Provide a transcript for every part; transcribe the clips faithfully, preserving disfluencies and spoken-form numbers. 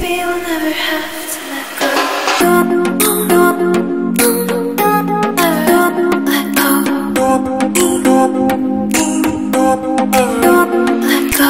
maybe we'll never have to let go. Let go. Let go.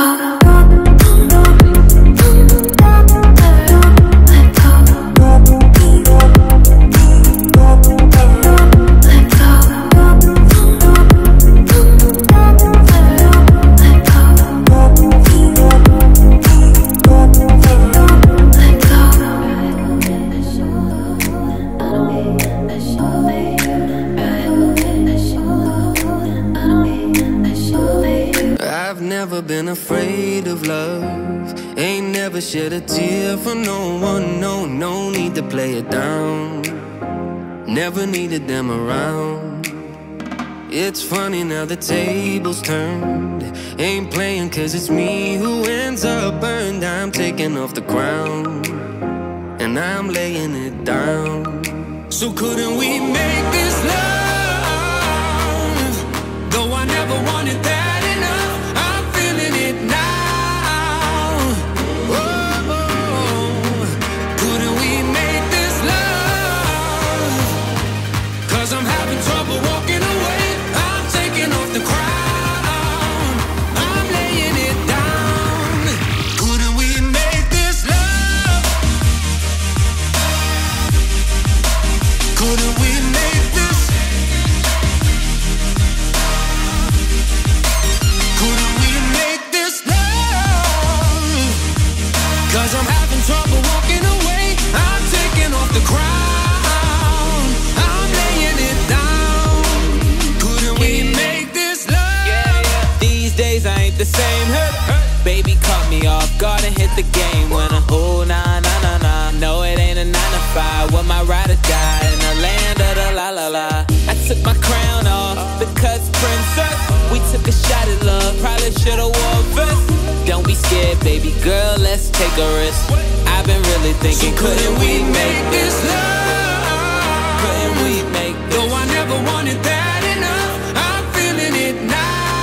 I've never been afraid of love. Ain't never shed a tear for no one. No, no need to play it down. Never needed them around. It's funny now the tables turned. Ain't playing cause it's me who ends up burned. I'm taking off the crown and I'm laying it down. So couldn't we make this love? Though I never wanted that. I'm having trouble walking away. I'm taking off the crown. I'm laying it down. Couldn't we make this love? Couldn't we make this? Couldn't we make this love? Cause I'm having trouble walking away. I'm taking off the crown. I ain't the same, hurt, hurt. Baby caught me off guard and hit the game winner. Ooh, nah, nah, nah, nah. No, it ain't a nine to five. When my ride or die in the land of the la la la. I took my crown off because princess. We took a shot at love, probably should've wore a vest. Don't be scared, baby girl, let's take a risk. I've been really thinking, so couldn't we make this love? Couldn't we make this? Though I never wanted that enough, I'm feeling it now.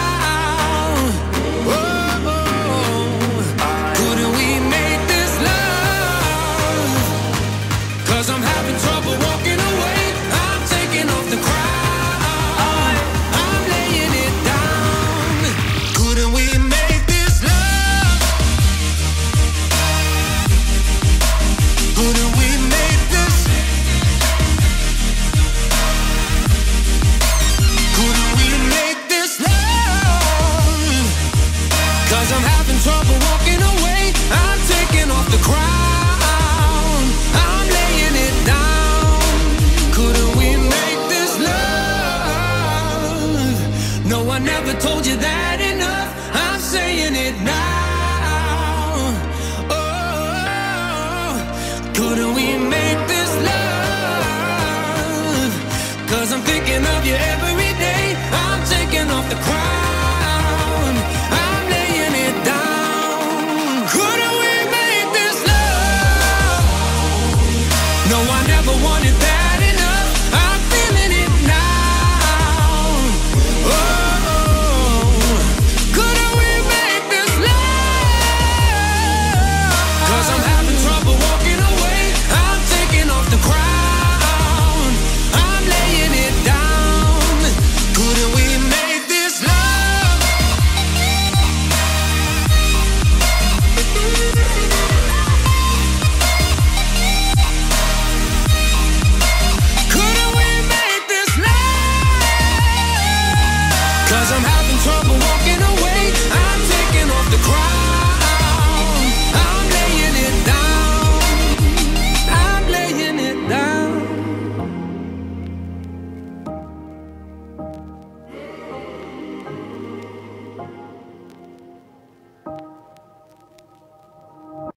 I'm having trouble walking away. I'm taking off the crown. I'm laying it down. Couldn't we make this love? Couldn't we make this? Couldn't we make this love? Cause I'm having trouble walking away. I'm taking off the crown. I never told you that enough. I'm saying it now. Oh, couldn't we make this love? Cause I'm thinking of you every day. I'm taking off the crown. I'm laying it down. Couldn't we make this love? No, I never wanted that.